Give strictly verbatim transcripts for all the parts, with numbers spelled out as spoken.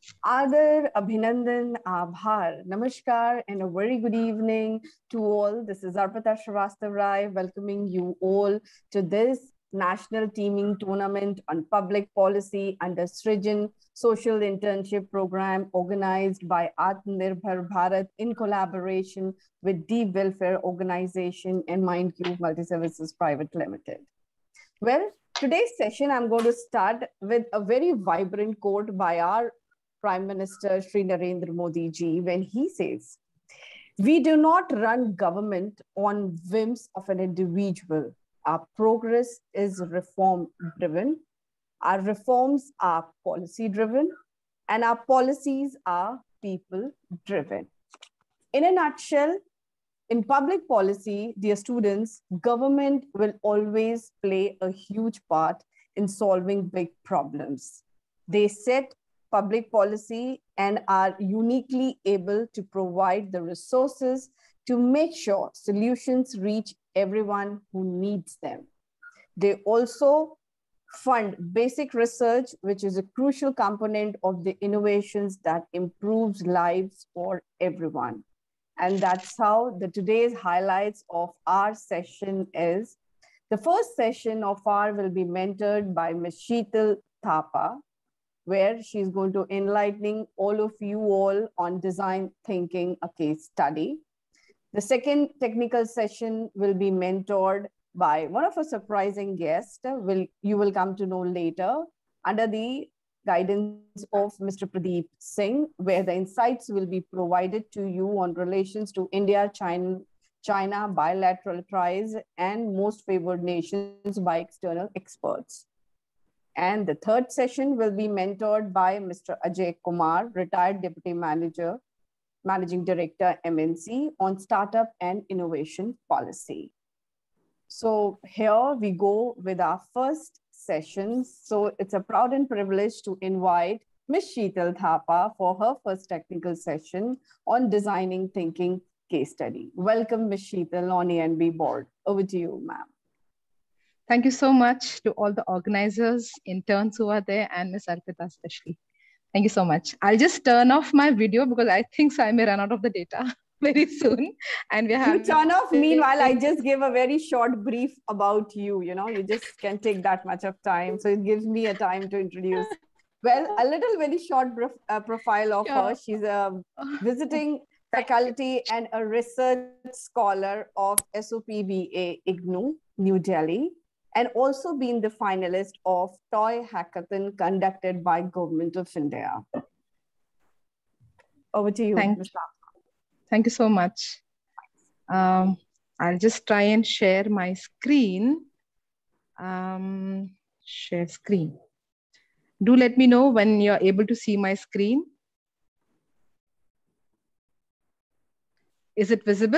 Adar, Abhinandan, Abhar, Namaskar, and a very good evening to all. This is Arpita Srivastav Rai welcoming you all to this National Teaming Tournament on Public Policy under Srijan Social Internship Program organized by Atmanirbhar Bharat in collaboration with Deep Welfare Organization and MindCube Multiservices Private Limited. Well, today's session, I'm going to start with a very vibrant quote by our Prime Minister Shri Narendra Modi ji when he says, "We do not run government on whims of an individual. Our progress is reform driven. Our reforms are policy driven, and our policies are people driven." In a nutshell, in public policy, dear students, government will always play a huge part in solving big problems. They set public policy and are uniquely able to provide the resources to make sure solutions reach everyone who needs them. They also fund basic research, which is a crucial component of the innovations that improves lives for everyone. And that's how the today's highlights of our session is. The first session of our will be mentored by Miz Sheetal Thapa, where she's going to enlightening all of you all on design thinking, a case study. The second technical session will be mentored by one of our surprising guests, will you will come to know later, under the guidance of Mister Pradeep Singh, where the insights will be provided to you on relations to India, China, China, bilateral ties, and most favored nations by external experts. And the third session will be mentored by Mister Ajay Kumar, retired Deputy Manager, Managing Director, M N C, on startup and innovation policy. So here we go with our first session. So it's a proud and privilege to invite Miz Sheetal Thapa for her first technical session on designing thinking case study. Welcome, Miz Sheetal, on A N B board. Over to you, ma'am. Thank you so much to all the organizers, interns who are there, and Miz Arpita especially. Thank you so much. I'll just turn off my video because I think so I may run out of the data very soon. And we're You turn off. Meanwhile, I just give a very short brief about you. You know, you just can take that much of time. So it gives me a time to introduce. Well, a little very short uh, profile of yeah. her. She's a visiting faculty and a research scholar of S O P B A I G N U, New Delhi, and also been the finalist of Toy Hackathon conducted by Government of India. Over to you, Thank, thank you so much. Um, I'll just try and share my screen. Um, share screen. Do let me know when you're able to see my screen. Is it visible?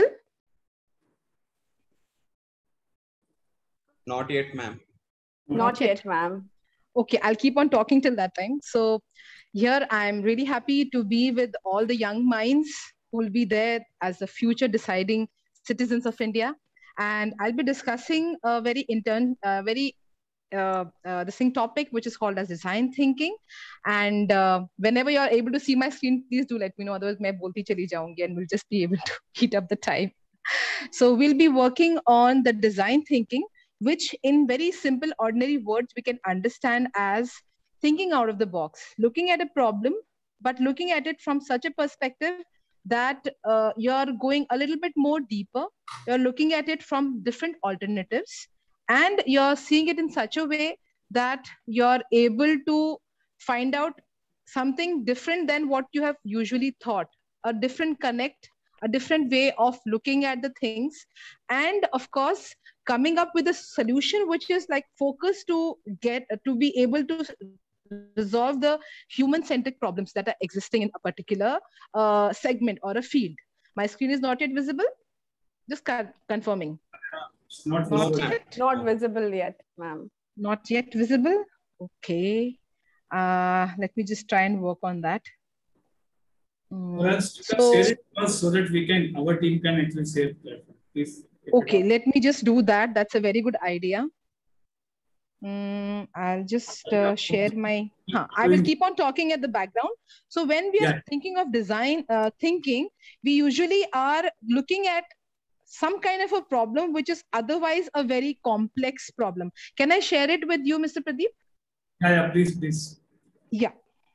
Not yet, ma'am. Not, Not yet, yet ma'am. Okay, I'll keep on talking till that time. So here I'm really happy to be with all the young minds who will be there as the future deciding citizens of India. And I'll be discussing a very intern, uh, very uh, uh, the same topic, which is called as design thinking. And uh, whenever you're able to see my screen, please do let me know. Otherwise, मैं बोलती चली जाऊंगी and we'll just be able to heat up the time. So we'll be working on the design thinking, which in very simple, ordinary words, we can understand as thinking out of the box, looking at a problem, but looking at it from such a perspective that uh, you're going a little bit more deeper. You're looking at it from different alternatives, and you're seeing it in such a way that you're able to find out something different than what you have usually thought, a different connect, a different way of looking at the things. And of course, coming up with a solution which is like focused to get to be able to resolve the human-centric problems that are existing in a particular uh, segment or a field. My screen is not yet visible. Just confirming. It's not, not visible. Yet. Not visible yet, ma'am. Not yet visible. Okay. Uh, let me just try and work on that. Mm. Well, so, share it first so that we can, our team can actually share that. Please. Okay, let me just do that. That's a very good idea. Mm, I'll just uh, share my, huh, I will keep on talking at the background. So when we are yeah. thinking of design uh, thinking, we usually are looking at some kind of a problem, which is otherwise a very complex problem. Can I share it with you, Mister Pradeep? Yeah, yeah, please, please. Yeah.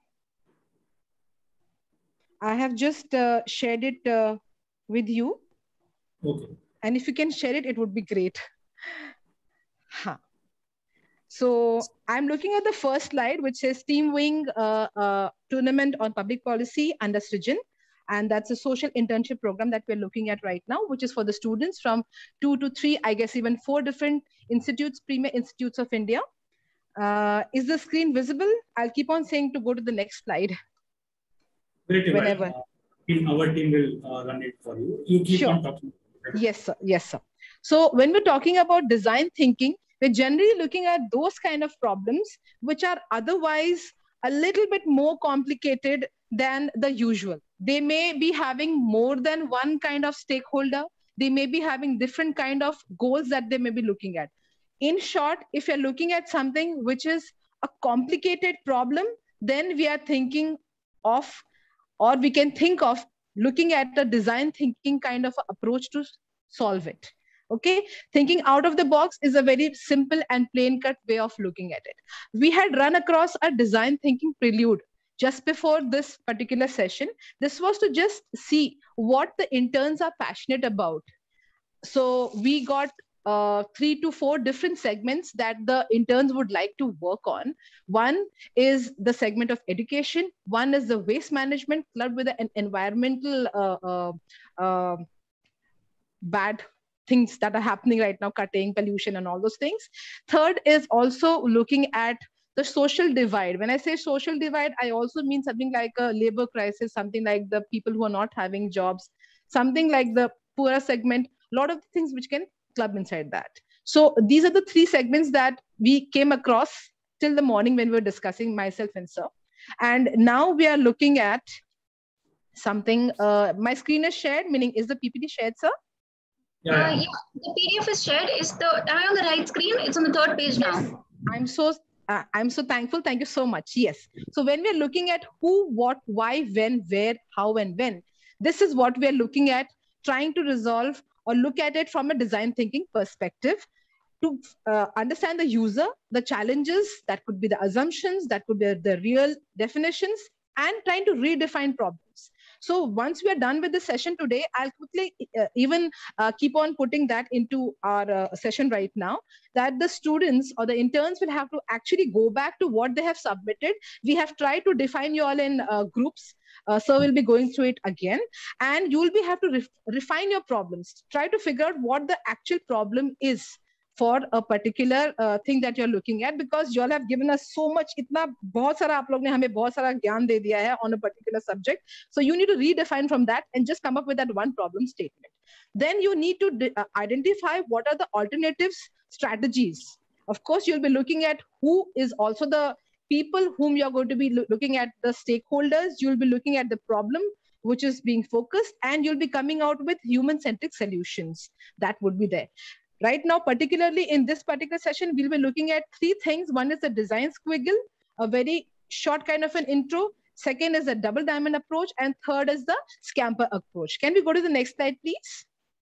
I have just uh, shared it uh, with you. Okay. And if you can share it, it would be great. Huh. So I'm looking at the first slide, which says Team Wing uh, uh, Tournament on Public Policy under Srijan. And that's a social internship program that we're looking at right now, which is for the students from two to three, I guess even four different institutes, premier institutes of India. Uh, is the screen visible? I'll keep on saying to go to the next slide. Very Whenever. Well. Uh, our team will uh, run it for you. You keep sure. on talking. Yes, sir. Yes, sir. So when we're talking about design thinking, we're generally looking at those kind of problems which are otherwise a little bit more complicated than the usual. They may be having more than one kind of stakeholder. They may be having different kind of goals that they may be looking at. In short, if you're looking at something which is a complicated problem, then we are thinking of, or we can think of looking at a design thinking kind of approach to solve it. Okay, thinking out of the box is a very simple and plain cut way of looking at it. We had run across a design thinking prelude just before this particular session. This was to just see what the interns are passionate about. So we got uh, three to four different segments that the interns would like to work on. One is the segment of education. One is the waste management clubbed with an environmental uh, uh, uh, bad things that are happening right now, cutting, pollution, and all those things. Third is also looking at the social divide. When I say social divide, I also mean something like a labor crisis, something like the people who are not having jobs, something like the poorer segment, a lot of things which can club inside that. So these are the three segments that we came across till the morning when we were discussing, myself and sir. And now we are looking at something. Uh, my screen is shared, meaning is the P P T shared, sir? Yeah, yeah. Uh, yeah, the P D F is shared. Is the am I on the right screen? It's on the third page yes. now. I'm so uh, I'm so thankful. Thank you so much. Yes. So when we're looking at who, what, why, when, where, how, and when, this is what we're looking at, trying to resolve or look at it from a design thinking perspective to uh, understand the user, the challenges, that could be the assumptions, that could be the real definitions, and trying to redefine problems. So once we are done with the session today, I'll quickly uh, even uh, keep on putting that into our uh, session right now, that the students or the interns will have to actually go back to what they have submitted. We have tried to define you all in uh, groups. Uh, so we'll be going through it again, and you'll be have to ref refine your problems. Try to figure out what the actual problem is for a particular uh, thing that you're looking at, because you all have given us so much. Itna bahut sara aap log ne hame bahut sara gyan de diya hai on a particular subject. So you need to redefine from that and just come up with that one problem statement. Then you need to uh, identify what are the alternatives strategies. Of course, you'll be looking at who is also the people whom you're going to be lo looking at, the stakeholders. You'll be looking at the problem which is being focused, and you'll be coming out with human-centric solutions that would be there. Right now, particularly in this particular session, we'll be looking at three things. One is the design squiggle, a very short kind of an intro. Second is the double diamond approach. And third is the scamper approach. Can we go to the next slide, please?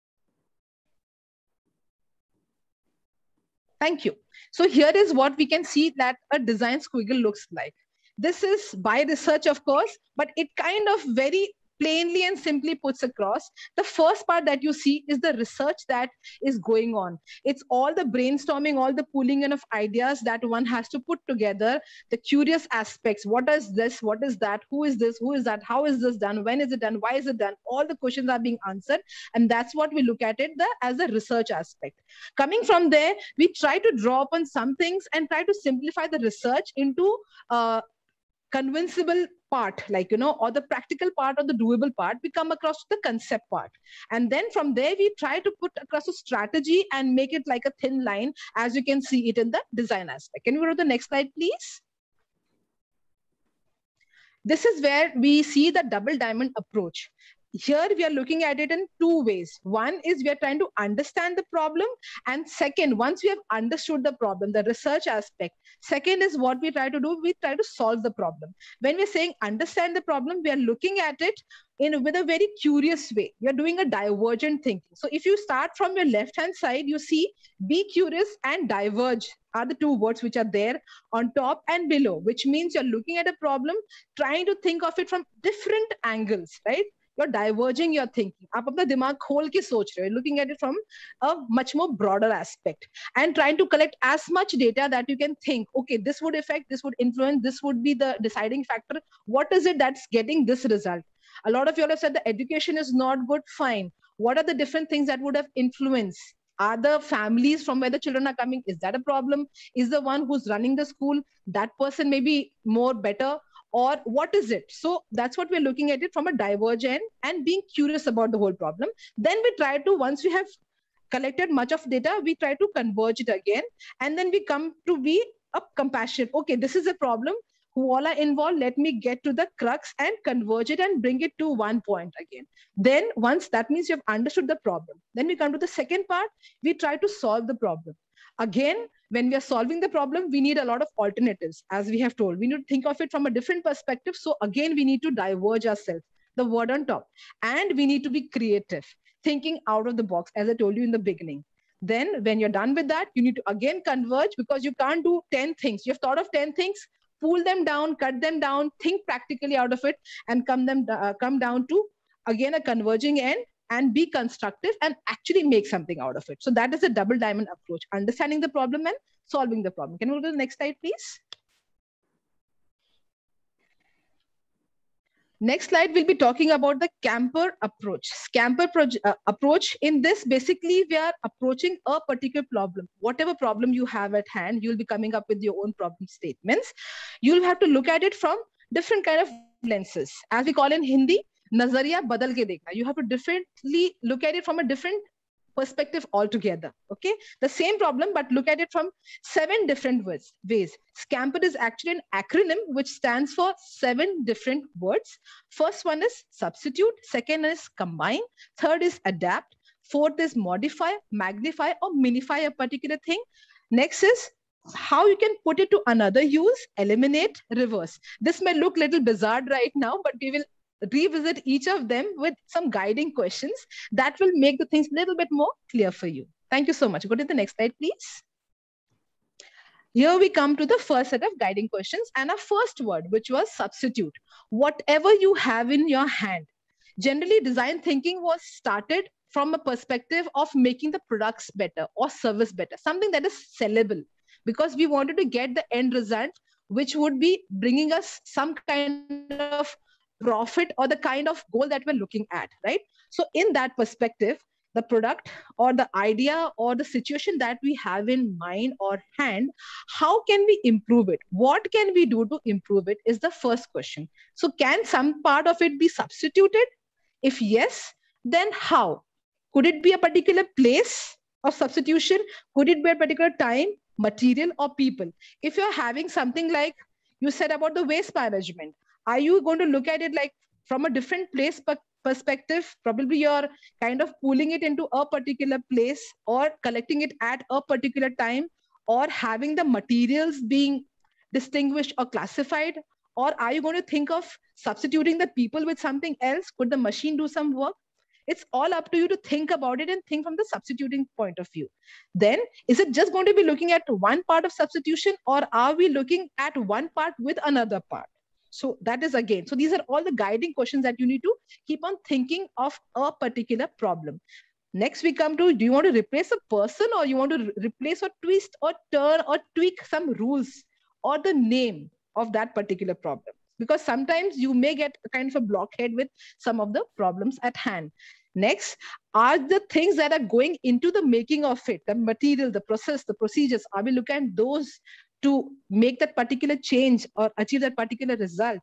Thank you. So here is what we can see that a design squiggle looks like. This is by research, of course, but it kind of very plainly and simply puts across. The first part that you see is the research that is going on. It's all the brainstorming, all the pooling in of ideas that one has to put together, the curious aspects. What is this? What is that? Who is this? Who is that? How is this done? When is it done? Why is it done? All the questions are being answered. And that's what we look at it the, as a research aspect. Coming from there, we try to draw upon some things and try to simplify the research into uh, convincible part, like, you know, or the practical part or the doable part. We come across the concept part. And then from there, we try to put across a strategy and make it like a thin line, as you can see it in the design aspect. Can we go to the next slide, please? This is where we see the double diamond approach. here we are looking at it in two ways. One is we are trying to understand the problem. And second, once we have understood the problem, the research aspect, second is what we try to do, we try to solve the problem. When we're saying understand the problem, we are looking at it in with a very curious way. You're doing a divergent thinking. So if you start from your left-hand side, you see be curious and diverge are the two words which are there on top and below, which means you're looking at a problem, trying to think of it from different angles, right? You're diverging your thinking. आप अपना दिमाग खोल के सोच रहे हो, looking at it from a much more broader aspect and trying to collect as much data that you can think, okay, this would affect, this would influence, this would be the deciding factor. What is it that's getting this result? A lot of you all have said the education is not good, fine. What are the different things that would have influenced? Are the families from where the children are coming? Is that a problem? Is the one who's running the school, that person may be more better? Or what is it? So that's what we're looking at it from a divergent and being curious about the whole problem. Then we try to, once we have collected much of data, we try to converge it again. And then we come to be a compassion. Okay, this is a problem. Who all are involved, let me get to the crux and converge it and bring it to one point again. Then once that means you have understood the problem, then we come to the second part, we try to solve the problem. Again, when we are solving the problem, we need a lot of alternatives. As we have told, we need to think of it from a different perspective. So again, we need to diverge ourselves, the word on top, and we need to be creative, thinking out of the box, as I told you in the beginning. Then when you're done with that, you need to again converge, because you can't do ten things. You've thought of ten things, pull them down, cut them down, think practically out of it, and come them uh, come down to again a converging end and be constructive and actually make something out of it. So that is a double diamond approach, understanding the problem and solving the problem. Can we go to the next slide, please? Next slide, we'll be talking about the camper approach. Camper uh, approach. In this, basically, we are approaching a particular problem. Whatever problem you have at hand, you'll be coming up with your own problem statements. You'll have to look at it from different kind of lenses. As we call in Hindi, nazariya badal ke dekhna. You have to differently look at it from a different perspective altogether. Okay, the same problem, but look at it from seven different ways. ways. Scamper is actually an acronym which stands for seven different words. First one is substitute, second is combine, third is adapt, fourth is modify, magnify or minify a particular thing. Next is how you can put it to another use, eliminate, reverse. This may look a little bizarre right now, but we will revisit each of them with some guiding questions that will make the things a little bit more clear for you. Thank you so much. Go to the next slide, please. Here we come to the first set of guiding questions and our first word, which was substitute. Whatever you have in your hand. Generally, design thinking was started from a perspective of making the products better or service better, something that is sellable, because we wanted to get the end result, which would be bringing us some kind of profit or the kind of goal that we're looking at, right? So in that perspective, the product or the idea or the situation that we have in mind or hand, how can we improve it? What can we do to improve it is the first question. So can some part of it be substituted? If yes, then how? Could it be a particular place of substitution? Could it be a particular time, material or people? If you're having something like you said about the waste management, are you going to look at it like from a different place perspective? Probably you're kind of pulling it into a particular place or collecting it at a particular time, or having the materials being distinguished or classified? Or are you going to think of substituting the people with something else? Could the machine do some work? It's all up to you to think about it and think from the substituting point of view. Then, is it just going to be looking at one part of substitution, or are we looking at one part with another part? So that is again, so these are all the guiding questions that you need to keep on thinking of a particular problem. Next we come to, do you want to replace a person, or you want to replace or twist or turn or tweak some rules or the name of that particular problem? Because sometimes you may get a kind of a blockhead with some of the problems at hand. Next, are the things that are going into the making of it, the material, the process, the procedures, are we looking at those to make that particular change or achieve that particular result?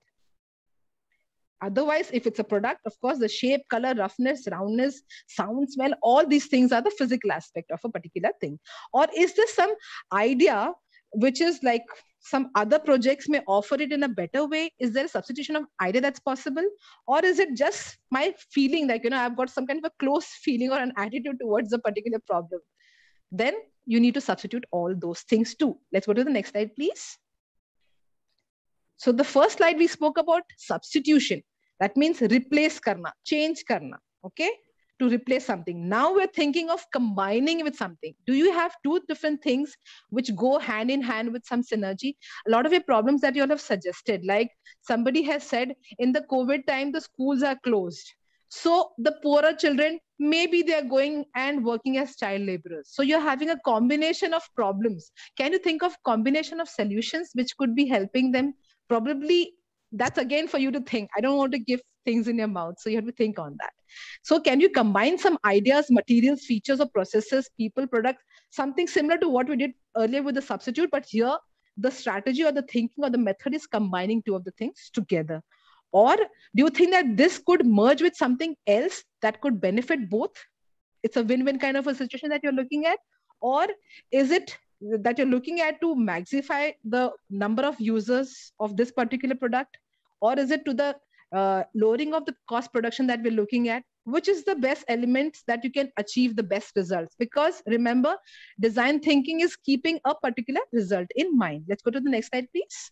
Otherwise, if it's a product, of course, the shape, color, roughness, roundness, sound, smell, all these things are the physical aspect of a particular thing. Or is this some idea which is like some other projects may offer it in a better way? Is there a substitution of idea that's possible? Or is it just my feeling like, you know, I've got some kind of a close feeling or an attitude towards a particular problem? Then you need to substitute all those things too. Let's go to the next slide, please. So the first slide we spoke about substitution. That means replace karna, change karna, okay? To replace something. Now we're thinking of combining with something. Do you have two different things which go hand in hand with some synergy? A lot of your problems that you all have suggested, like somebody has said in the COVID time, the schools are closed. So the poorer children, maybe they're going and working as child laborers. So you're having a combination of problems. Can you think of combination of solutions which could be helping them? Probably that's again for you to think. I don't want to give things in your mouth. So you have to think on that. So can you combine some ideas, materials, features, or processes, people, products, something similar to what we did earlier with the substitute, but here the strategy or the thinking or the method is combining two of the things together? Or do you think that this could merge with something else that could benefit both? It's a win-win kind of a situation that you're looking at? Or is it that you're looking at to maxify the number of users of this particular product? Or is it to the uh, lowering of the cost production that we're looking at? Which is the best elements that you can achieve the best results? Because remember, design thinking is keeping a particular result in mind. Let's go to the next slide, please.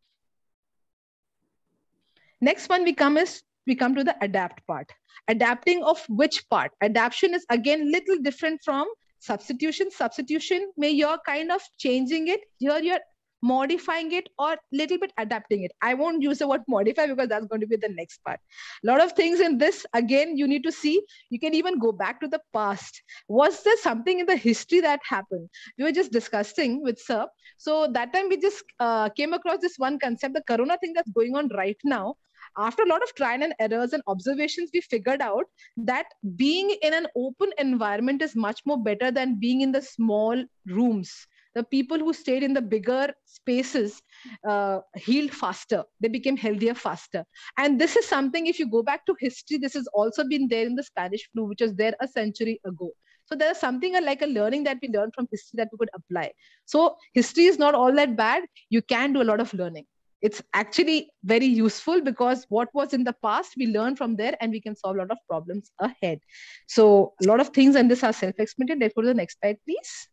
Next one we come is we come to the adapt part. Adapting of which part? Adaptation is again little different from substitution. Substitution may you're kind of changing it. Here you're modifying it or little bit adapting it. I won't use the word modify because that's going to be the next part. A lot of things in this, again, you need to see. You can even go back to the past. Was there something in the history that happened? We were just discussing with Sir. So that time we just uh, came across this one concept, the corona thing that's going on right now. After a lot of trial and errors and observations, we figured out that being in an open environment is much more better than being in the small rooms. The people who stayed in the bigger spaces uh, healed faster. They became healthier faster. And this is something, if you go back to history, this has also been there in the Spanish flu, which was there a century ago. So there's something like a learning that we learned from history that we could apply. So history is not all that bad. You can do a lot of learning. It's actually very useful because what was in the past, we learn from there and we can solve a lot of problems ahead. So a lot of things in this are self-explanatory. Let's go to the next slide, please.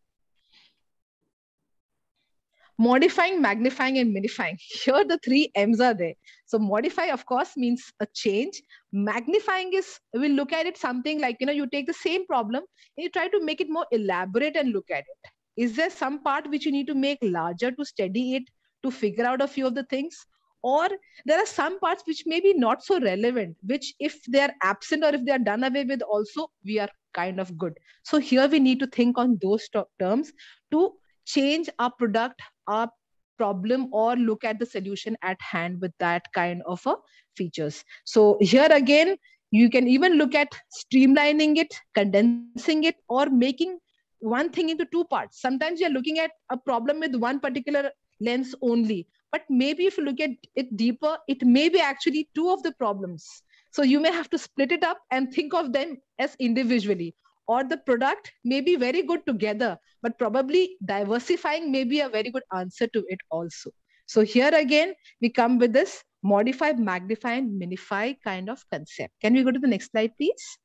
Modifying, magnifying, and minifying. Here the three M's are there. So modify, of course, means a change. Magnifying is, we'll look at it something like, you know, you take the same problem and you try to make it more elaborate and look at it. Is there some part which you need to make larger to study it, to figure out a few of the things? Or there are some parts which may be not so relevant, which if they are absent or if they are done away with also, we are kind of good. So here we need to think on those terms to change our product, our problem, or look at the solution at hand with that kind of a features. So here again, you can even look at streamlining it, condensing it, or making one thing into two parts. Sometimes you're looking at a problem with one particular lens only, but maybe if you look at it deeper, it may be actually two of the problems. So you may have to split it up and think of them as individually, or the product may be very good together, but probably diversifying may be a very good answer to it also. So here again, we come with this modify, magnify, and minify kind of concept. Can we go to the next slide, please?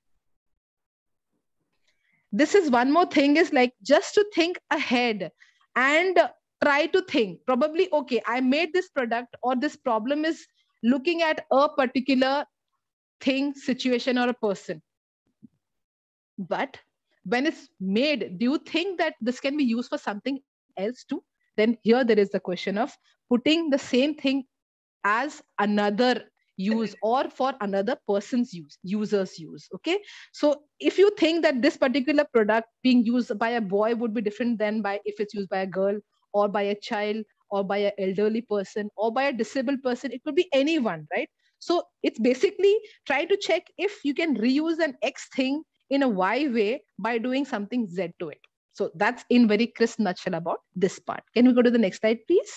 This is one more thing, is like just to think ahead and try to think probably, okay, I made this product or this problem is looking at a particular thing, situation, or a person. But when it's made, do you think that this can be used for something else too? Then here there is the question of putting the same thing as another use or for another person's use, user's use. Okay. So if you think that this particular product being used by a boy would be different than by if it's used by a girl or by a child or by an elderly person or by a disabled person, it could be anyone, right? So it's basically try to check if you can reuse an X thing in a Y way by doing something Z to it. So that's in very crisp nutshell about this part. Can we go to the next slide, please?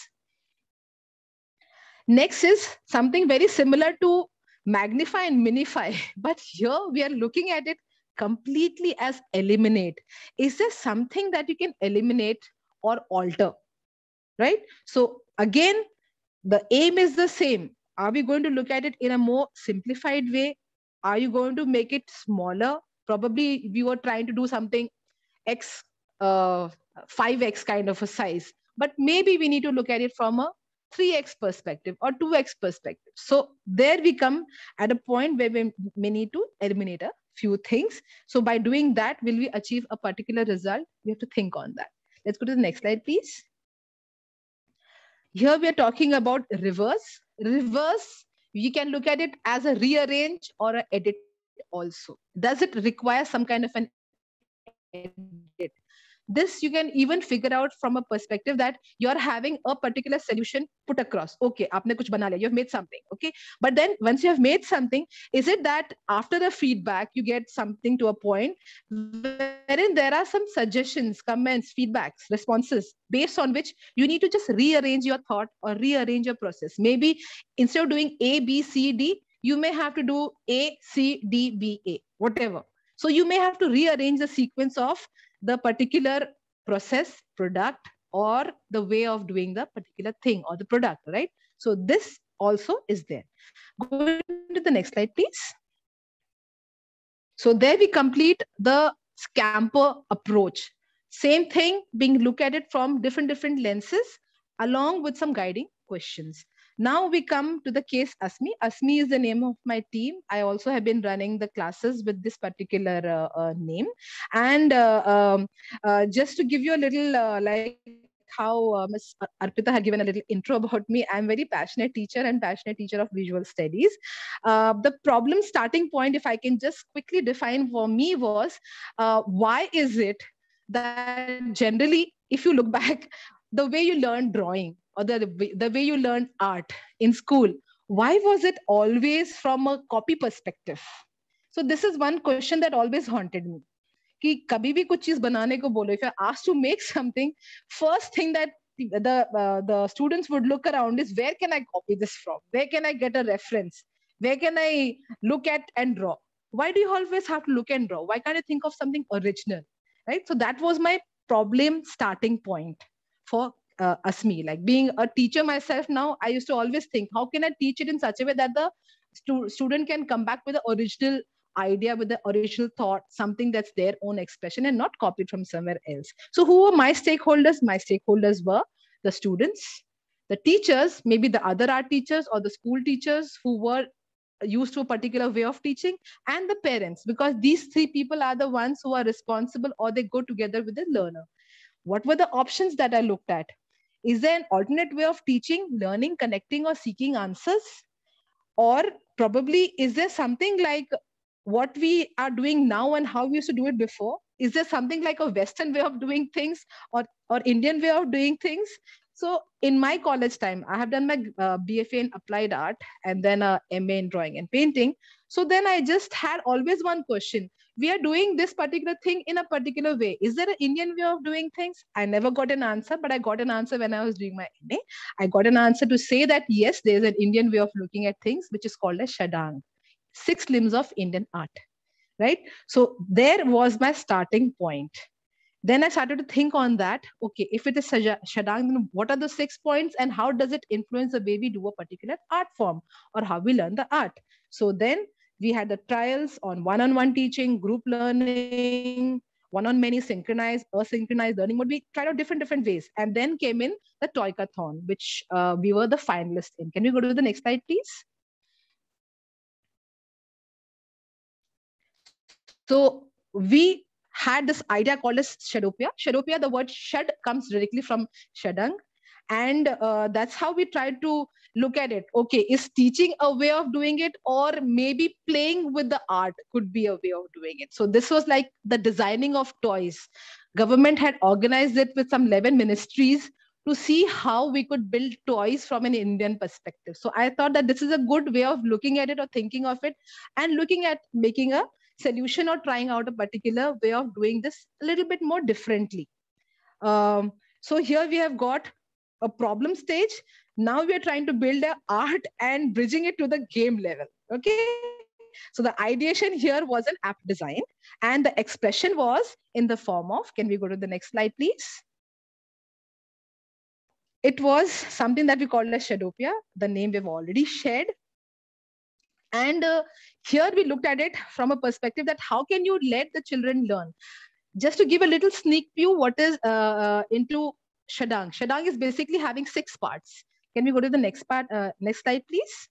Next is something very similar to magnify and minify, but here we are looking at it completely as eliminate. Is there something that you can eliminate or alter? right? So again, the aim is the same. Are we going to look at it in a more simplified way? Are you going to make it smaller? Probably we were trying to do something X, uh, five X kind of a size, but maybe we need to look at it from a three X perspective or two X perspective. So there we come at a point where we may need to eliminate a few things. So by doing that, will we achieve a particular result? We have to think on that. Let's go to the next slide, please. Here we are talking about reverse. Reverse, you can look at it as a rearrange or an edit also. Does it require some kind of an edit? This you can even figure out from a perspective that you're having a particular solution put across. Okay, aapne kuch bana liya, you have made something. Okay, but then once you have made something, is it that after the feedback you get something to a point wherein there are some suggestions, comments, feedbacks, responses based on which you need to just rearrange your thought or rearrange your process. Maybe instead of doing A, B, C, D, you may have to do A, C, D, B, A, whatever. So you may have to rearrange the sequence of the particular process, product, or the way of doing the particular thing or the product, right? So this also is there. Go to the next slide, please. So there we complete the Scamper approach. Same thing, being looked at it from different, different lenses, along with some guiding questions. Now we come to the case ASME. ASME is the name of my team. I also have been running the classes with this particular uh, uh, name. And uh, um, uh, just to give you a little, uh, like how uh, Miz Arpita had given a little intro about me, I'm a very passionate teacher and passionate teacher of visual studies. Uh, the problem starting point, if I can just quickly define for me was, uh, why is it that generally, if you look back, the way you learn drawing, or the, the way you learn art in school, why was it always from a copy perspective? So this is one question that always haunted me. Ki kabhi bhi kuch cheez banane ko bolo, if you're asked to make something, first thing that the, uh, the students would look around is, where can I copy this from? Where can I get a reference? Where can I look at and draw? Why do you always have to look and draw? Why can't I think of something original? Right? So that was my problem starting point for Uh, ASME. Like being a teacher myself now, I used to always think, how can I teach it in such a way that the stu student can come back with the original idea, with the original thought, something that's their own expression and not copied from somewhere else. So who were my stakeholders? My stakeholders were the students, the teachers, maybe the other art teachers or the school teachers who were used to a particular way of teaching, and the parents, because these three people are the ones who are responsible, or they go together with the learner. What were the options that I looked at? Is there an alternate way of teaching, learning, connecting, or seeking answers? Or probably, is there something like what we are doing now and how we used to do it before? Is there something like a Western way of doing things, or, or Indian way of doing things? So in my college time, I have done my uh, B F A in applied art and then a M A in drawing and painting. So then I just had always one question. We are doing this particular thing in a particular way. Is there an Indian way of doing things? I never got an answer, but I got an answer when I was doing my M A. I got an answer to say that, yes, there's an Indian way of looking at things, which is called a Shadang, six limbs of Indian art, right? So there was my starting point. Then I started to think on that. Okay, if it is Shadang, then what are the six points and how does it influence the way we do a particular art form or how we learn the art? So then we had the trials on one-on-one teaching, group learning, one-on-many, synchronized, asynchronized learning mode. We tried out different, different ways. And then came in the Toykathon, which uh, we were the finalists in. Can we go to the next slide, please? So we had this idea called as Shadopia. Shadopia, the word Shad comes directly from Shadang. And uh, that's how we tried to look at it. Okay, is teaching a way of doing it, or maybe playing with the art could be a way of doing it? So this was like the designing of toys. Government had organized it with some eleven ministries to see how we could build toys from an Indian perspective. So I thought that this is a good way of looking at it or thinking of it, and looking at making a solution or trying out a particular way of doing this a little bit more differently. Um, so here we have got a problem stage. Now we are trying to build an art and bridging it to the game level. Okay. So the ideation here was an app design, and the expression was in the form of, can we go to the next slide, please? it was something that we called as Shadopia. The name we've already shared. And uh, here we looked at it from a perspective that how can you let the children learn? Just to give a little sneak view, what is uh, uh, into Shadang. Shadang is basically having six parts. Can we go to the next part? Uh, next slide, please.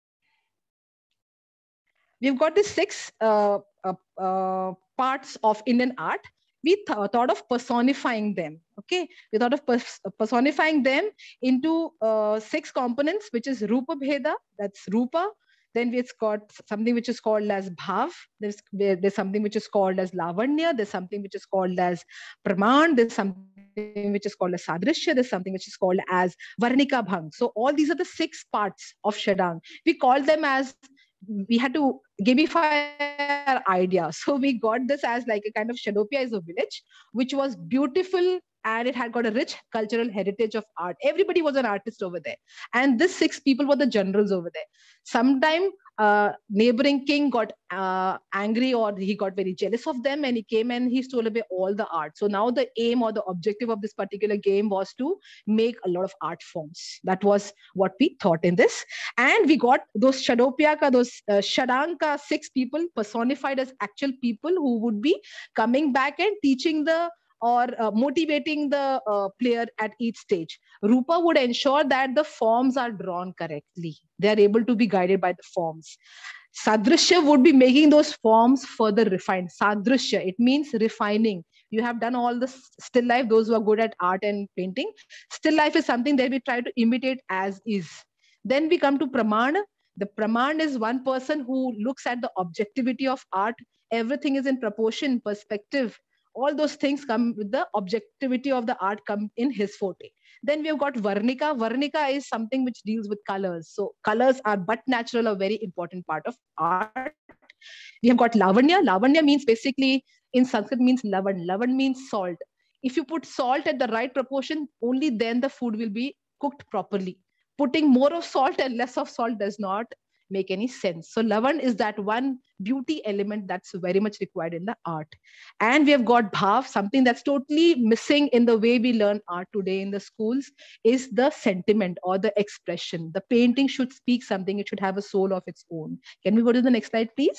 We've got the six uh, uh, uh, parts of Indian art. We th thought of personifying them. Okay, we thought of pers personifying them into uh, six components, which is Rupa Bheda, that's Rupa. Then it's got something which is called as Bhav. There's, there's something which is called as Lavanya. There's something which is called as Praman. There's something which is called as Sadrishya. There's something which is called as Varnika Bhang. So all these are the six parts of Shadang. We call them as, we had to gamify our idea. So we got this as like a kind of Shadopia is a village, which was beautiful, and it had got a rich cultural heritage of art. Everybody was an artist over there. And these six people were the generals over there. Sometime uh, neighboring king got uh, angry, or he got very jealous of them, and he came and he stole away all the art. So now the aim or the objective of this particular game was to make a lot of art forms. That was what we thought in this. And we got those Shadopia ka, those uh, Shadanka six people personified as actual people who would be coming back and teaching the or uh, motivating the uh, player at each stage. Rupa would ensure that the forms are drawn correctly. They are able to be guided by the forms. Sadrishya would be making those forms further refined. Sadrishya, it means refining. You have done all the still life, those who are good at art and painting. Still life is something that we try to imitate as is. Then we come to Praman. The Praman is one person who looks at the objectivity of art. Everything is in proportion, perspective. All those things come with the objectivity of the art come in his forte. Then we have got Varnika. Varnika is something which deals with colors. So colors are but natural, a very important part of art. We have got Lavanya. Lavanya means basically, in Sanskrit means Lavan. Lavan means salt. If you put salt at the right proportion, only then the food will be cooked properly. Putting more of salt and less of salt does not make any sense. So Lavan is that one beauty element that's very much required in the art. And we have got Bhav, something that's totally missing in the way we learn art today in the schools is the sentiment or the expression. The painting should speak something. It should have a soul of its own. Can we go to the next slide, please?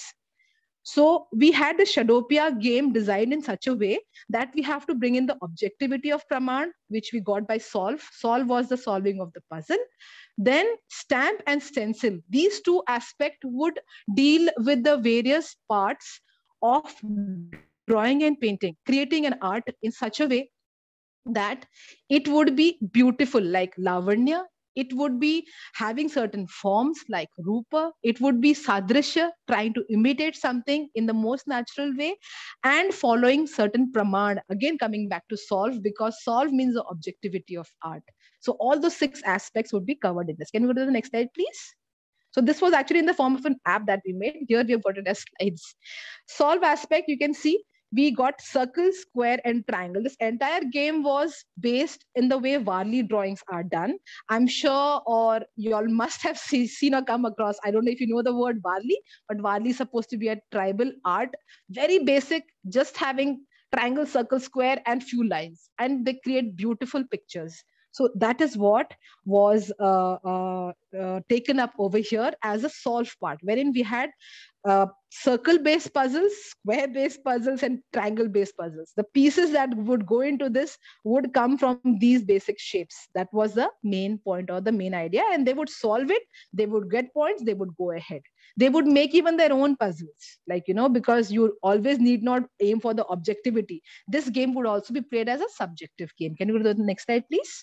So we had the Shadopia game designed in such a way that we have to bring in the objectivity of Praman, which we got by Solve. Solve was the solving of the puzzle. Then stamp and stencil. These two aspects would deal with the various parts of drawing and painting, creating an art in such a way that it would be beautiful like Lavanya. It would be having certain forms like Rupa. It would be Sadrishya, trying to imitate something in the most natural way and following certain Praman. Again, coming back to Solve, because Solve means the objectivity of art. So all those six aspects would be covered in this. Can we go to the next slide, please? So this was actually in the form of an app that we made. Here we have got it as slides. Solve aspect, you can see we got circle, square, and triangle. This entire game was based in the way Varli drawings are done. I'm sure, or you all must have see, seen or come across, I don't know if you know the word Varli, but Varli is supposed to be a tribal art. Very basic, just having triangle, circle, square, and few lines. And they create beautiful pictures. So that is what was uh, uh, uh, taken up over here as a solve part, wherein we had uh, circle-based puzzles, square-based puzzles, and triangle-based puzzles. The pieces that would go into this would come from these basic shapes. That was the main point or the main idea. And they would solve it. They would get points. They would go ahead. They would make even their own puzzles, like, you know, because you always need not aim for the objectivity. This game would also be played as a subjective game. Can you go to the next slide, please?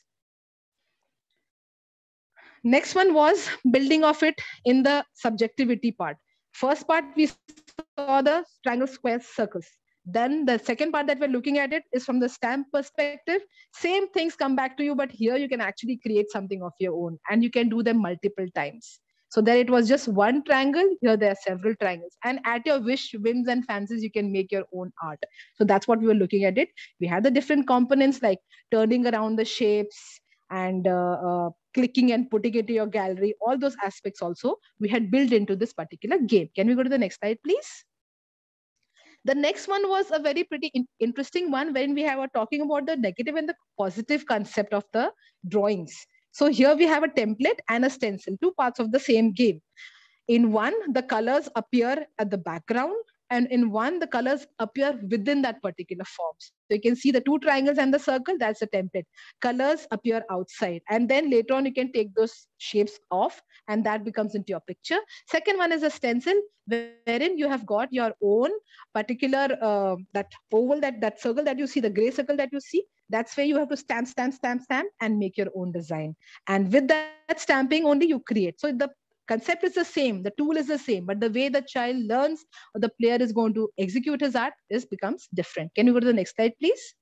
Next one was building of it in the subjectivity part. First part, we saw the triangle, square, circles. Then the second part that we're looking at it is from the stamp perspective. Same things come back to you, but here you can actually create something of your own and you can do them multiple times. So there it was just one triangle. Here there are several triangles. And at your wish, whims and fancies, you can make your own art. So that's what we were looking at it. We had the different components like turning around the shapes and uh, uh, clicking and putting it to your gallery. All those aspects also we had built into this particular game. Can we go to the next slide, please? The next one was a very pretty in interesting one when we have a talking about the negative and the positive concept of the drawings. So here we have a template and a stencil, two parts of the same game. In one, the colors appear at the background, and in one, the colors appear within that particular form. So you can see the two triangles and the circle, that's a template. Colors appear outside, and then later on, you can take those shapes off, and that becomes into your picture. Second one is a stencil, wherein you have got your own particular, uh, that oval, that, that circle that you see, the gray circle that you see, that's where you have to stamp, stamp, stamp, stamp, and make your own design. And with that stamping only, you create. So the concept is the same, the tool is the same, but the way the child learns or the player is going to execute his art is becomes different. Can you go to the next slide, please?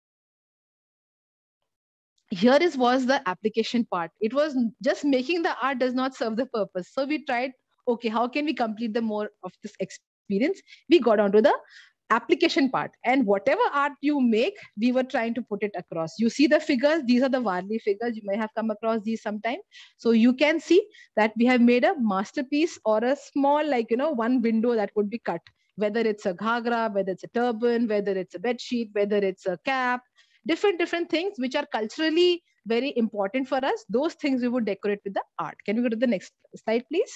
Here is was the application part. It was just making the art does not serve the purpose. So we tried, okay, how can we complete the more of this experience? We got onto the application part, and whatever art you make, we were trying to put it across. You see the figures, these are the Varley figures. You may have come across these sometime. So you can see that we have made a masterpiece or a small, like, you know, one window that would be cut, whether it's a ghagra, whether it's a turban, whether it's a bed sheet, whether it's a cap, different, different things which are culturally very important for us. Those things we would decorate with the art. Can we go to the next slide, please?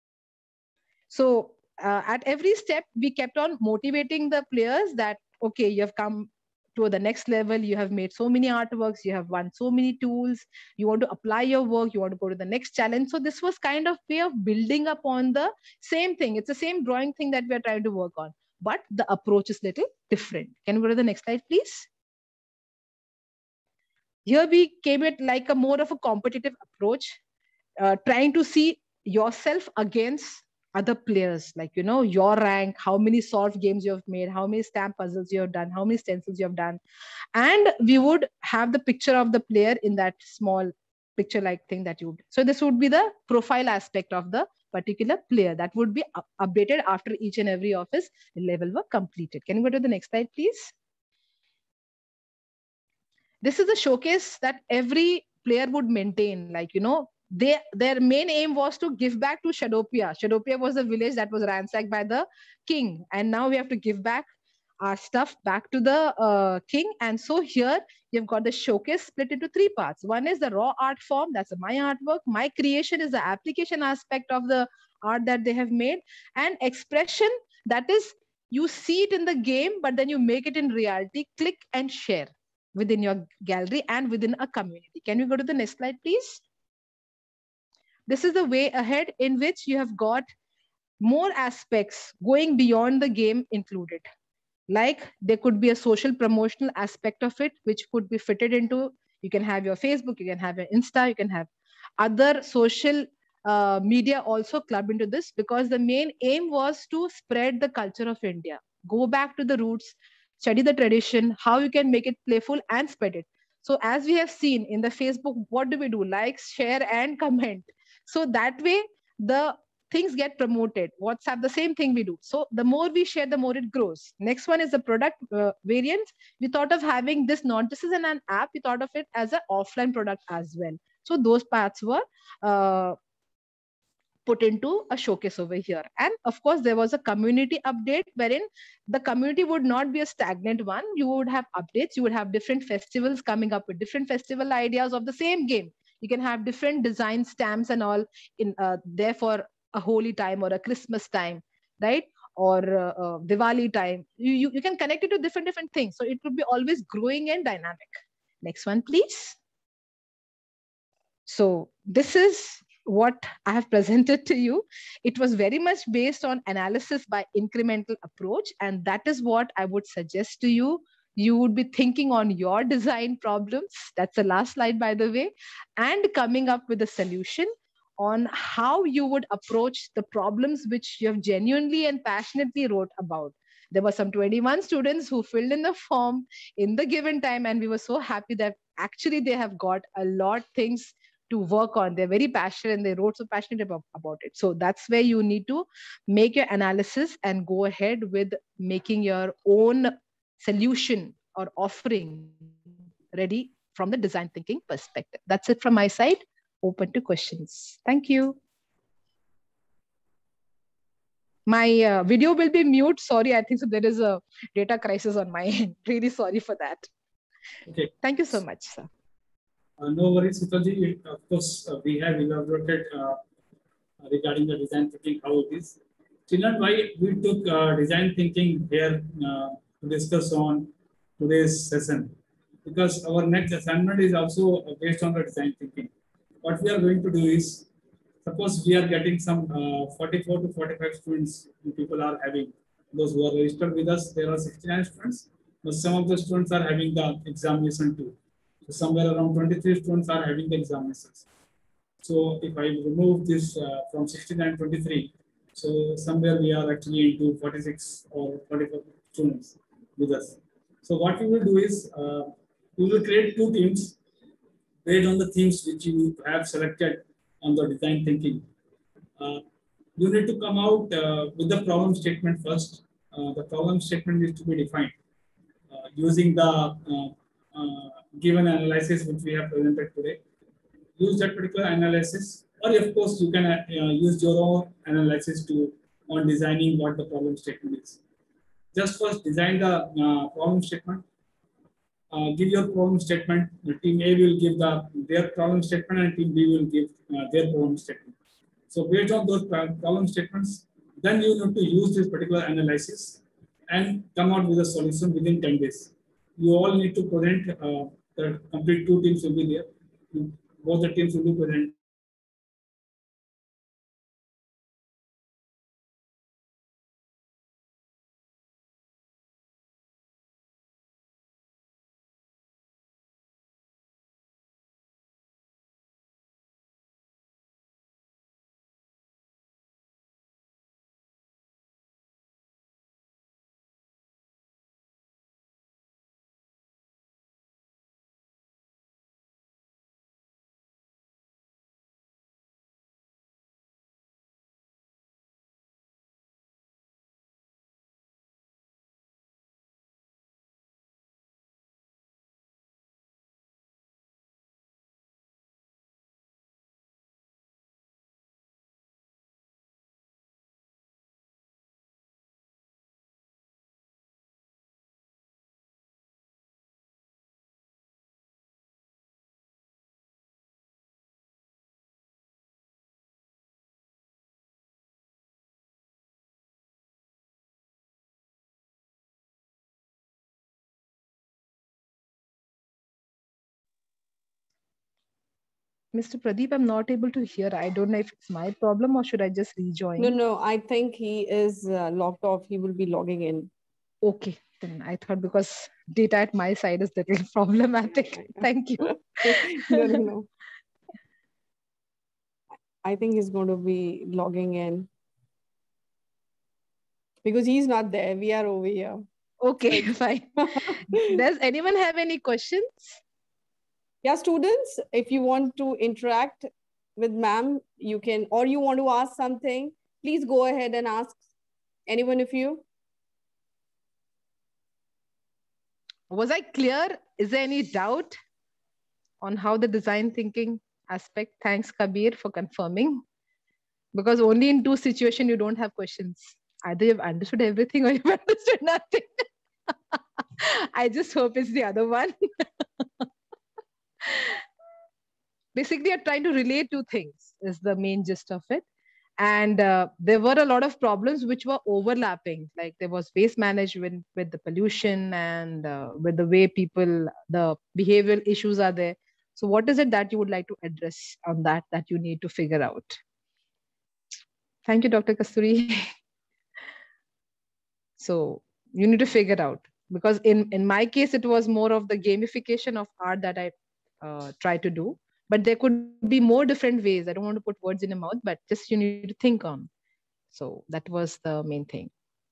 So Uh, at every step, we kept on motivating the players that, okay, you have come to the next level, you have made so many artworks, you have won so many tools, you want to apply your work, you want to go to the next challenge. So this was kind of way of building up on the same thing. It's the same drawing thing that we are trying to work on, but the approach is little different. Can we go to the next slide, please? Here we came at like a more of a competitive approach, uh, trying to see yourself against other players, like, you know, your rank, how many solved games you have made, how many stamp puzzles you have done, how many stencils you have done. And we would have the picture of the player in that small picture like thing that you would. So this would be the profile aspect of the particular player that would be up updated after each and every of his level were completed. Can you go to the next slide, please? This is a showcase that every player would maintain, like, you know, They, their main aim was to give back to Shadopia. Shadopia was a village that was ransacked by the king. And now we have to give back our stuff back to the uh, king. And so here you've got the showcase split into three parts. One is the raw art form. That's my artwork. My creation is the application aspect of the art that they have made. And expression, that is, you see it in the game, but then you make it in reality. Click and share within your gallery and within a community. Can we go to the next slide, please? This is the way ahead in which you have got more aspects going beyond the game included. Like there could be a social promotional aspect of it, which could be fitted into, you can have your Facebook, you can have your Insta, you can have other social uh, media also club into this, because the main aim was to spread the culture of India. Go back to the roots, study the tradition, how you can make it playful and spread it. So as we have seen in the Facebook, what do we do? Like, share and comment. So that way, the things get promoted. WhatsApp, the same thing we do. So the more we share, the more it grows. Next one is the product uh, variants. We thought of having this not just as an, an app, we thought of it as an offline product as well. So those parts were uh, put into a showcase over here. And of course, there was a community update wherein the community would not be a stagnant one. You would have updates. You would have different festivals coming up with different festival ideas of the same game. You can have different design stamps and all in uh, there for a holy time or a Christmas time, right? Or uh, uh, Diwali time. You, you, you can connect it to different, different things. So it would be always growing and dynamic. Next one, please. So this is what I have presented to you. It was very much based on analysis by incremental approach. And that is what I would suggest to you. You would be thinking on your design problems. That's the last slide, by the way, and coming up with a solution on how you would approach the problems which you have genuinely and passionately wrote about. There were some twenty-one students who filled in the form in the given time, and we were so happy that actually they have got a lot things to work on. They're very passionate and they wrote so passionate about, about it. So that's where you need to make your analysis and go ahead with making your own solution or offering ready from the design thinking perspective. That's it from my side. Open to questions. Thank you. My uh, video will be mute. Sorry, I think so there is a data crisis on my end. Really sorry for that. Okay. Thank you so much, sir. Uh, no worries, Sitaji. Of course, uh, we have elaborated uh, regarding the design thinking, how it is. Children, why we took uh, design thinking here uh, to discuss on today's session? Because our next assignment is also based on the design thinking. What we are going to do is, suppose we are getting some uh, forty-four to forty-five students people are having, those who are registered with us, there are sixty-nine students, but some of the students are having the examination too. So somewhere around twenty-three students are having the examinations. So if I remove this uh, from sixty-nine twenty-three, so somewhere we are actually into forty-six or forty-four students with us. So what we will do is uh, we will create two teams based on the themes which you have selected on the design thinking. Uh, you need to come out uh, with the problem statement first. Uh, the problem statement needs to be defined uh, using the uh, uh, given analysis which we have presented today. Use that particular analysis, or of course you can uh, use your own analysis to on designing what the problem statement is. Just first design the uh, problem statement. Uh, give your problem statement. The team A will give the their problem statement, and team B will give uh, their problem statement. So based on those problem statements, then you need to use this particular analysis and come out with a solution within ten days. You all need to present uh, the complete two teams will be there. Both the teams will be present. Mister Pradeep, I'm not able to hear. I don't know if it's my problem or should I just rejoin? No, no, I think he is uh, logged off. He will be logging in. Okay, then I thought because data at my side is a little problematic. Thank you. No, no, no. I think he's going to be logging in because he's not there. We are over here. Okay, fine. Does anyone have any questions? Yeah, students, if you want to interact with ma'am, you can, or you want to ask something, please go ahead and ask anyone of you. Was I clear? Is there any doubt on how the design thinking aspect? Thanks, Kabir, for confirming. Because only in two situations you don't have questions. Either you've understood everything or you've understood nothing. I just hope it's the other one. Basically, you're trying to relate two things is the main gist of it. And uh, there were a lot of problems which were overlapping. Like there was waste management with the pollution and uh, with the way people, the behavioral issues are there. So what is it that you would like to address on that, that you need to figure out? Thank you, Doctor Kasturi. So you need to figure out, because in, in my case, it was more of the gamification of art that I uh, try to do. But there could be more different ways. I don't want to put words in your mouth, but just you need to think on. So that was the main thing.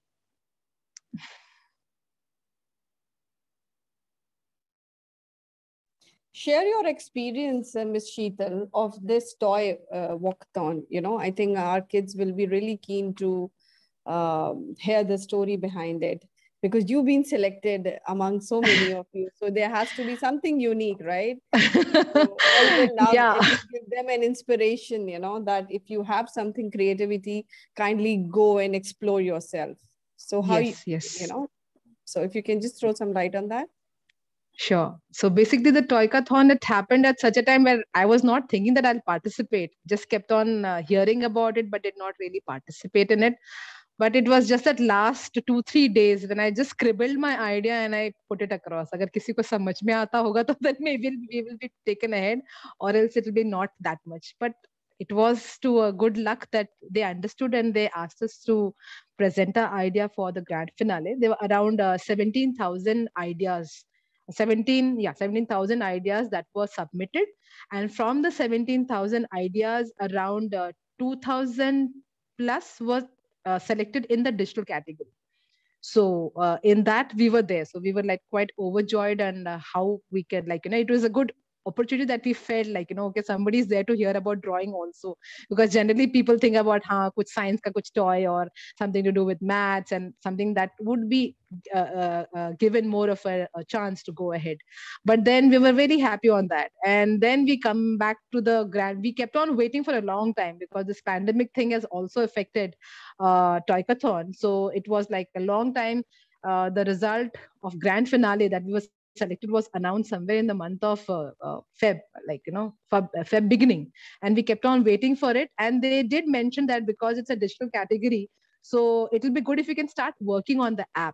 Share your experience, uh, Miz Sheetal, of this toy uh, walkathon. You know, I think our kids will be really keen to um, hear the story behind it. because you've been selected among so many of you. So there has to be something unique, right? So all will love Yeah. if you give them an inspiration, you know, that if you have something creativity, kindly go and explore yourself. So how, Yes, you, yes. you know, so if you can just throw some light on that. Sure. So basically the Toykathon, it happened at such a time where I was not thinking that I'll participate. Just kept on uh, hearing about it, but did not really participate in it. But it was just that last two, three days when I just scribbled my idea and I put it across. Agar kisi ko samajh mein aata hoga, to then maybe we will be taken ahead, or else it will be not that much. But it was to a good luck that they understood and they asked us to present our idea for the grand finale. There were around uh, seventeen thousand ideas. seventeen, yeah, seventeen thousand ideas that were submitted. And from the seventeen thousand ideas, around uh, two thousand plus was uh, selected in the digital category. So uh, in that we were there. So we were like quite overjoyed, and uh, how we can, like, you know, it was a good opportunity that we felt like, you know, okay, somebody is there to hear about drawing also, because generally people think about ha kuch science ka kuch toy or something to do with maths, and something that would be uh, uh, uh, given more of a, a chance to go ahead. But then we were very happy on that, and then we come back to the grand. We kept on waiting for a long time because this pandemic thing has also affected uh, Toykathon. So it was like a long time. Uh, the result of grand finale that we were selected was announced somewhere in the month of uh, uh, Feb, like, you know, Feb, Feb beginning. And we kept on waiting for it. And they did mention that because it's a digital category, so it will be good if you can start working on the app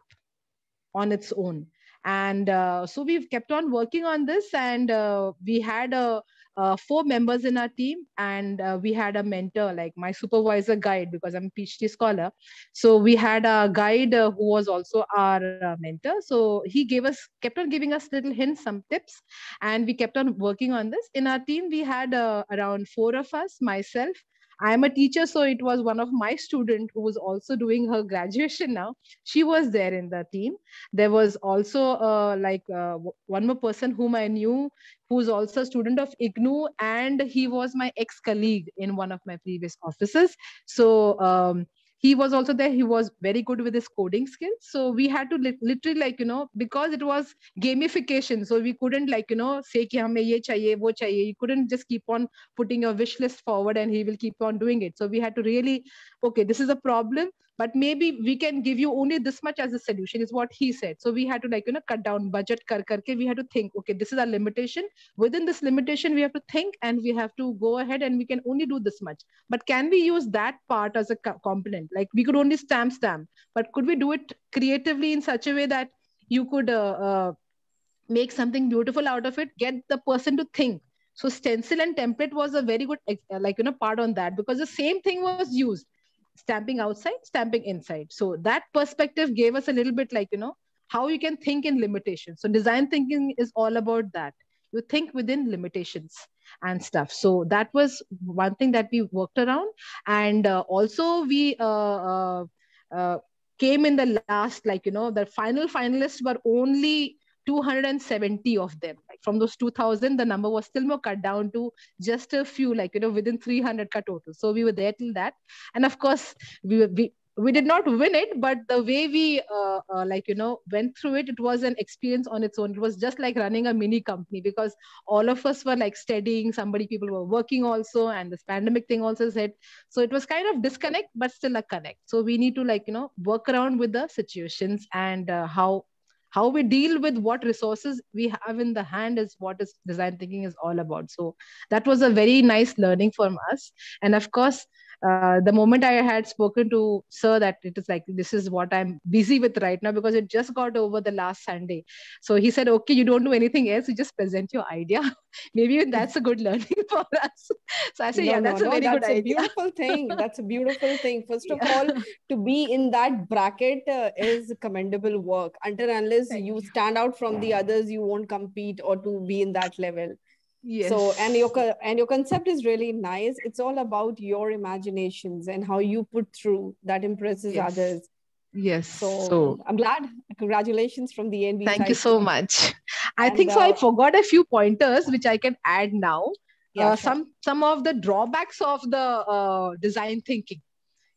on its own. And uh, so we've kept on working on this, and uh, we had a, uh, four members in our team, and uh, we had a mentor, like my supervisor guide, because I'm a PhD scholar. So we had a guide uh, who was also our uh, mentor. So he gave us, kept on giving us little hints, some tips, and we kept on working on this. In our team, we had uh, around four of us, myself. I'm a teacher, so it was one of my students who was also doing her graduation now. She was there in the team. There was also uh, like uh, one more person whom I knew, who's also a student of I G N U, and he was my ex-colleague in one of my previous offices. So um, he was also there. He was very good with his coding skills. So we had to li- literally, like, you know, because it was gamification, so we couldn't, like, you know, say ki hame ye chahiye, wo chahiye. You couldn't just keep on putting your wish list forward and he will keep on doing it. So we had to really, okay, this is a problem, but maybe we can give you only this much as a solution, is what he said. So we had to, like, you know, cut down budget kar karke. We had to think, okay, this is our limitation. Within this limitation, we have to think, and we have to go ahead, and we can only do this much. But can we use that part as a co- component? Like, we could only stamp stamp, but could we do it creatively in such a way that you could uh, uh, make something beautiful out of it, get the person to think? So stencil and template was a very good, like, you know, part on that, because the same thing was used, stamping outside, stamping inside. So that perspective gave us a little bit, like, you know, how you can think in limitations. So design thinking is all about that. You think within limitations and stuff. So that was one thing that we worked around. And uh, also we uh, uh, uh, came in the last, like, you know, the final finalists were only two hundred seventy of them. Like, from those two thousand, the number was still more cut down to just a few, like, you know, within three hundred ka total. So we were there till that. And of course, we, we, we did not win it, but the way we, uh, uh, like, you know, went through it, it was an experience on its own. It was just like running a mini company, because all of us were like studying, somebody, people were working also, and this pandemic thing also hit. So it was kind of disconnect, but still a connect. So we need to, like, you know, work around with the situations, and uh, how how we deal with what resources we have in the hand is what is design thinking is all about. So that was a very nice learning from us. And of course, uh, the moment I had spoken to sir that it is like, this is what I'm busy with right now, because it just got over the last Sunday. So he said, okay, you don't do anything else, you just present your idea. Maybe that's a good learning for us. So I said, No, yeah, no, that's a no, very good that's a idea. beautiful thing. That's a beautiful thing. First of Yeah. all, to be in that bracket uh, is commendable work. Until unless Thank you you. stand out from the others, you won't compete or to be in that level. Yes. So, and your co- and your concept is really nice. It's all about your imaginations and how you put through that impresses Yes. others. Yes. So, So I'm glad. Congratulations from the N B thank side. you so much. I And think so. I uh, forgot a few pointers which I can add now. yeah, Uh, sure. some some of the drawbacks of the uh, design thinking.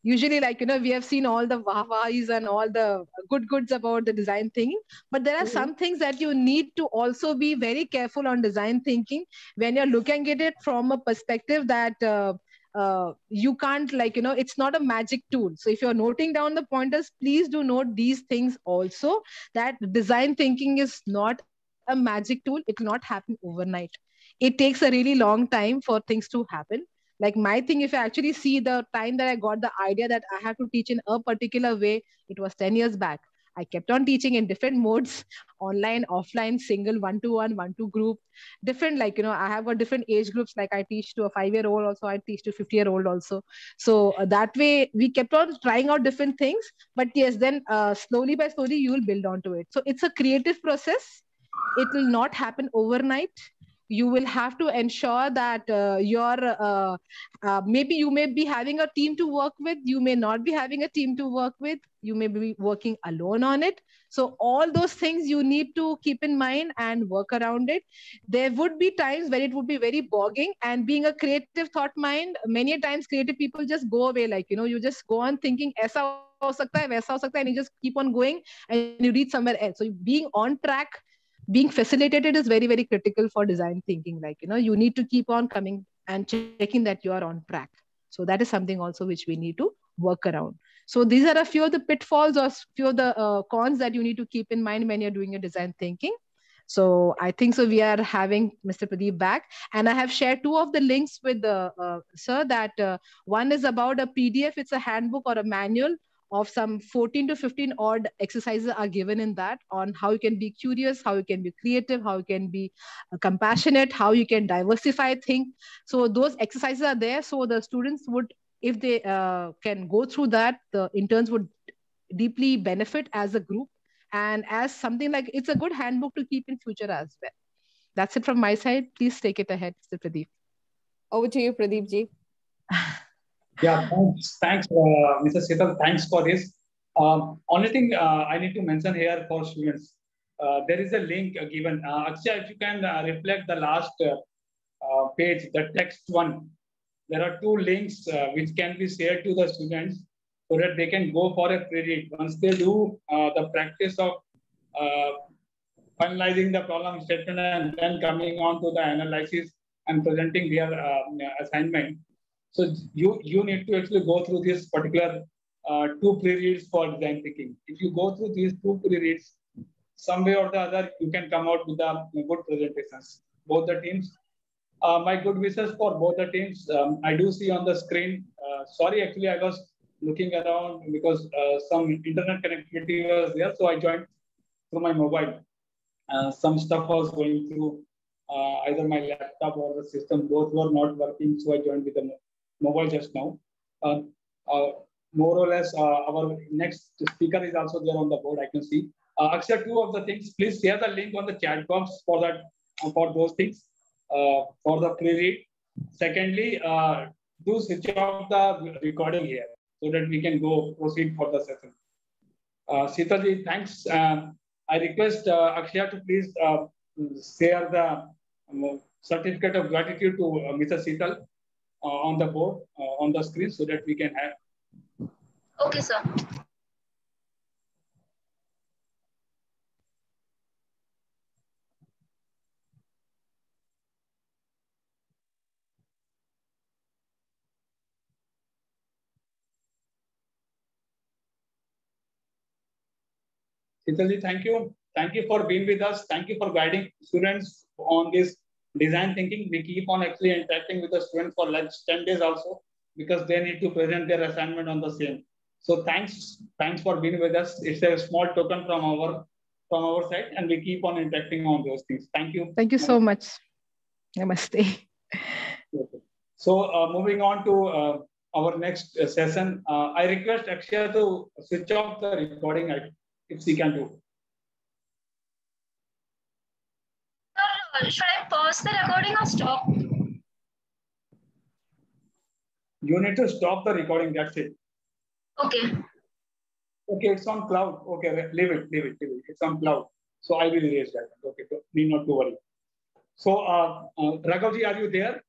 Usually, like, you know, we have seen all the wah-wahs and all the good goods about the design thinking, but there are mm-hmm. some things that you need to also be very careful on design thinking when you're looking at it from a perspective that uh, uh, you can't, like, you know, it's not a magic tool. So if you're noting down the pointers, please do note these things also, that design thinking is not a magic tool. It will not happen overnight. It takes a really long time for things to happen. Like my thing, if I actually see the time that I got the idea that I have to teach in a particular way, it was ten years back. I kept on teaching in different modes, online, offline, single, one-to-one, one-to group, different, like, you know, I have got different age groups. Like I teach to a five-year-old also, I teach to fifty-year-old also. So uh, that way we kept on trying out different things. But yes, then uh, slowly by slowly, you will build onto it. So it's a creative process. It will not happen overnight. You will have to ensure that uh, your uh, uh, maybe you may be having a team to work with, you may not be having a team to work with, you may be working alone on it. So all those things you need to keep in mind and work around it. There would be times where it would be very bogging, and being a creative thought mind, many times creative people just go away, like, you know, you just go on thinking aisa ho sakta hai, waisa ho sakta hai, and you just keep on going and you reach somewhere else. So being on track, being facilitated is very, very critical for design thinking. Like, you know, you need to keep on coming and checking that you are on track. So that is something also which we need to work around. So these are a few of the pitfalls or few of the uh, cons that you need to keep in mind when you're doing your design thinking. So I think so we are having Mister Pradeep back, and I have shared two of the links with the uh, sir, that uh, one is about a P D F. It's a handbook or a manual of some fourteen to fifteen odd exercises are given in that, on how you can be curious, how you can be creative, how you can be uh, compassionate, how you can diversify, think. So those exercises are there. So the students would, if they uh, can go through that, the interns would deeply benefit as a group, and as something like, it's a good handbook to keep in future as well. That's it from my side. Please take it ahead, Mister Pradeep. Over to you, Pradeep ji. Yeah, thanks, thanks uh, Mister Sital. Thanks for this. Um, only thing uh, I need to mention here for students, uh, there is a link uh, given. Uh, Akshay, if you can uh, reflect the last uh, uh, page, the text one, there are two links uh, which can be shared to the students so that they can go for a pre-read. Once they do uh, the practice of uh, finalizing the problem statement and then coming on to the analysis and presenting their uh, assignment. So you, you need to actually go through this particular uh, two pre-reads for design thinking. If you go through these two pre-reads, some way or the other, you can come out with the good presentations. Both the teams. Uh, my good wishes for both the teams. Um, I do see on the screen. Uh, sorry, actually, I was looking around because uh, some internet connectivity was there. So I joined through my mobile. Uh, some stuff was going through uh, either my laptop or the system. Both were not working. So I joined with the mobile just now. Uh, uh, more or less, uh, our next speaker is also there on the board. I can see. Uh, Akshay, two of the things. Please share the link on the chat box for that, uh, for those things, uh, for the pre-read. Secondly, uh, do switch off the recording here so that we can go proceed for the session. Uh, Sitalji, thanks. Uh, I request uh, Akshay to please uh, share the um, certificate of gratitude to uh, Mister Sital uh, on the board, uh, on the screen, so that we can have. Okay, sir. Sitalji, thank you. Thank you for being with us. Thank you for guiding students on this design thinking. We keep on actually interacting with the students for lunch ten days also, because they need to present their assignment on the same. So thanks, thanks for being with us. It's a small token from our from our side, and we keep on interacting on those things. Thank you. Thank you so much. Namaste. Okay. So uh, moving on to uh, our next uh, session, uh, I request Akshay to switch off the recording if she can do. Sir, should I pause the recording or stop? You need to stop the recording. That's it. Okay. Okay, it's on cloud. Okay, leave it, leave it, leave it. It's on cloud. So I will erase that. Okay, need not to worry. So, uh, uh, Raghavji, are you there?